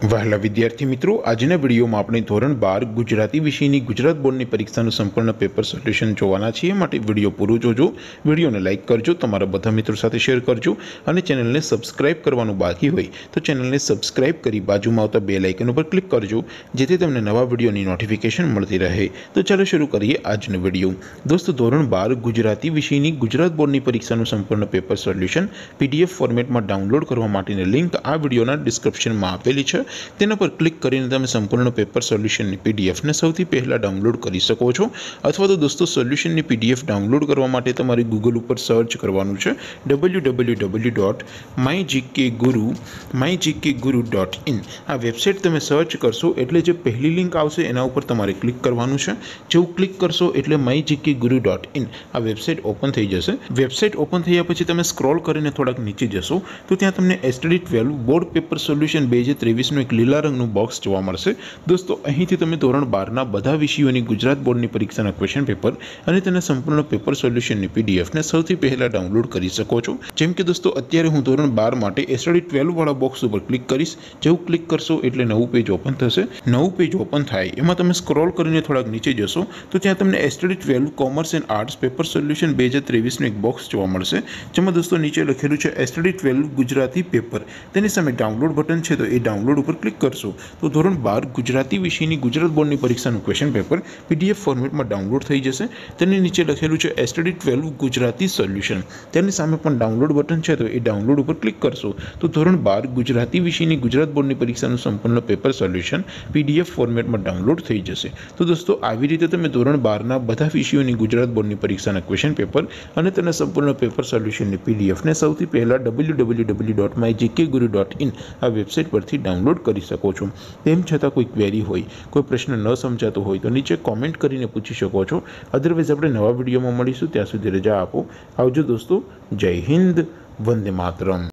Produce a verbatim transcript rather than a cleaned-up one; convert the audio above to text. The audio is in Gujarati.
વહાલા વિદ્યાર્થી મિત્રો, આજના વિડીયોમાં આપણે ધોરણ બાર ગુજરાતી વિષયની ગુજરાત બોર્ડની પરીક્ષાનું સંપૂર્ણ પેપર સોલ્યુશન જોવાના છીએ। માટે વિડીયો પૂરો જોજો, વિડીયોને લાઇક કરજો, તમારા બધા મિત્રો સાથે શેર કરજો અને ચેનલને સબસ્ક્રાઇબ કરવાનું બાકી હોય તો ચેનલને સબસ્ક્રાઇબ કરી બાજુમાં આવતા બેલ આઇકન ઉપર ક્લિક કરજો, જેથી તમને નવા વિડીયોની નોટિફિકેશન મળતી રહે। તો ચાલો શરૂ કરીએ આજનો વિડીયો। દોસ્તો, ધોરણ બાર ગુજરાતી વિષયની ગુજરાત બોર્ડની પરીક્ષાનું સંપૂર્ણ પેપર સોલ્યુશન પીડીએફ ફોર્મેટમાં ડાઉનલોડ કરવા માટેની લિંક આ વિડીયોના ડિસ્ક્રિપ્શનમાં આપેલી છે। તેના પર ક્લિક કરીને તમે સંપૂર્ણ પેપર સોલ્યુશનની પીડીએફને સૌથી પહેલાં ડાઉનલોડ કરી શકો છો। અથવા તો દોસ્તો, સોલ્યુશનની પીડીએફ ડાઉનલોડ કરવા માટે તમારે ગૂગલ ઉપર સર્ચ કરવાનું છે W W W dot my GK guru my GK guru dot in. આ વેબસાઇટ તમે સર્ચ કરશો એટલે જે પહેલી લિંક આવશે એના ઉપર તમારે ક્લિક કરવાનું છે। જેવું ક્લિક કરશો એટલે my GK guru dot in આ વેબસાઇટ ઓપન થઈ જશે। વેબસાઇટ ઓપન થયા પછી તમે સ્ક્રોલ કરીને થોડાક નીચે જશો તો ત્યાં તમને STD twelve board paper solution બે હજાર ત્રેવીસનું એક લીલા રંગનું બોક્સ જોવા મળશે। દોસ્તો, અહીંથી તમે ધોરણ બારના બધા વિષયોની ગુજરાત બોર્ડની પરીક્ષાના ક્વેશ્ચન પેપર અને તેના સંપૂર્ણ પેપર સોલ્યુશનની પીડીએફને સૌથી પહેલાં ડાઉનલોડ કરી શકો છો। જેમ કે દોસ્તો, અત્યારે હું ધોરણ બાર માટે એસટીડી ટ્વેલ્વ વાળા બોક્સ ઉપર ક્લિક કરીશ। જેવું ક્લિક કરશો એટલે નવું પેજ ઓપન થશે। નવું પેજ ઓપન થાય એમાં તમે સ્ક્રોલ કરીને થોડાક નીચે જશો તો ત્યાં તમને STD twelve commerce and arts paper solution બે હજાર ત્રેવીસનું એક બોક્સ જોવા મળશે, જેમાં દોસ્તો નીચે લખેલું છે એસટીડી ટ્વેલ્વ ગુજરાતી પેપર। તેની સામે ડાઉનલોડ બટન છે, તો એ ડાઉનલોડ ઉપર ક્લિક કરશો તો ધોરણ બાર ગુજરાતી વિષયની ગુજરાત બોર્ડની પરીક્ષાનું ક્વેશ્ચન પેપર પીડીએફ ફોર્મેટમાં ડાઉનલોડ થઈ જશે। તેની નીચે લખેલું છે એસટીડી ટ્વેલ્વ ગુજરાતી સોલ્યુશન, તેની સામે પણ ડાઉનલોડ બટન છે, તો એ ડાઉનલોડ ઉપર ક્લિક કરશો તો ધોરણ બાર ગુજરાતી વિષયની ગુજરાત બોર્ડની પરીક્ષાનું સંપૂર્ણ પેપર સોલ્યુશન પીડીએફ ફોર્મેટમાં ડાઉનલોડ થઈ જશે। તો દોસ્તો, આવી રીતે તમે ધોરણ બારના બધા વિષયોની ગુજરાત બોર્ડની પરીક્ષાના ક્વેશ્ચન પેપર અને તેના સંપૂર્ણ પેપર સોલ્યુશનની પીડીએફને સૌથી પહેલાં W W W dot my GK guru dot in આ વેબસાઇટ પરથી ડાઉનલોડ કરી શકો છો। તેમ છતાં કોઈ ક્વેરી હોય, કોઈ પ્રશ્ન ન સમજાતો હોય તો નીચે કોમેન્ટ કરીને પૂછી શકો છો। અધરવાઇઝ આપણે નવા વિડીયોમાં મળીશું, ત્યાં સુધી રજા આપો। આવજો દોસ્તો, જય હિન્દ, વંદે માતરમ।